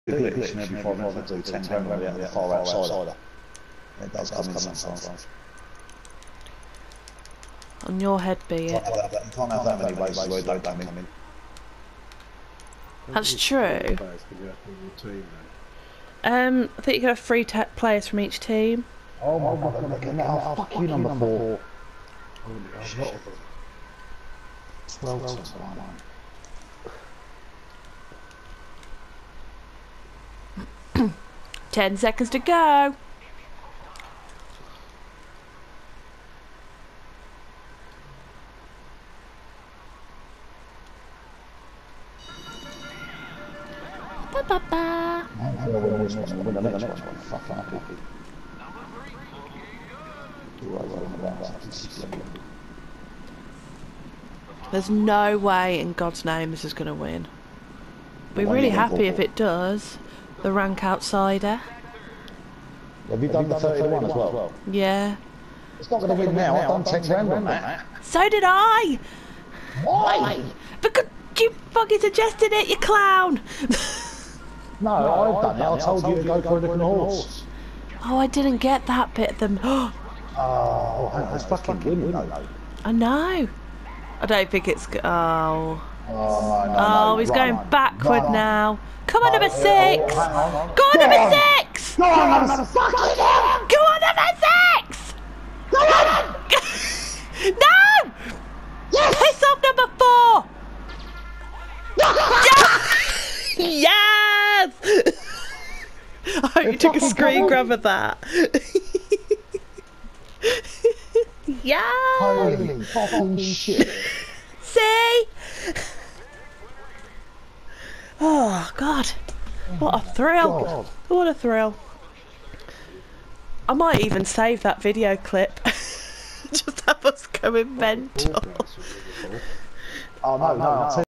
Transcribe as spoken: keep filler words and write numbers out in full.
glitch and every five minutes I do ten grand out of the far outside. It does come in sometimes. On your head be it. You can't have that many ways where it don't come in. That's true. Um, I think you can have three players from each team. Oh my god, look at that. Oh, fuck you, number four. twelve. Ten seconds to go. Ba ba ba. There's no way in God's name this is going to win. Be really happy if it does. The rank outsider. Have you done the thirty to one as well? Yeah. It's not going to win now. I've done ten grand on that. So did I. Why? Because you fucking suggested it, you clown. No, I've done it. I told you to go for a different horse. Oh, I didn't get that bit of them. Oh, that's fucking winning though. I know. I don't think it's. Oh. Oh, no, no, oh no. he's Run, going run, backward run. now. Come on, number six. Oh, on. Go on, Go number on. six. Go on, number fucking hell. Go on, number six. Go on. No. Yes. Piss off, number four. Yes. I hope you took a screen grab of that. Yeah. Holy fucking shit. See? Oh God. What a thrill. God. What a thrill. I might even save that video clip. Just have us going mental. Oh no, no, I'll tell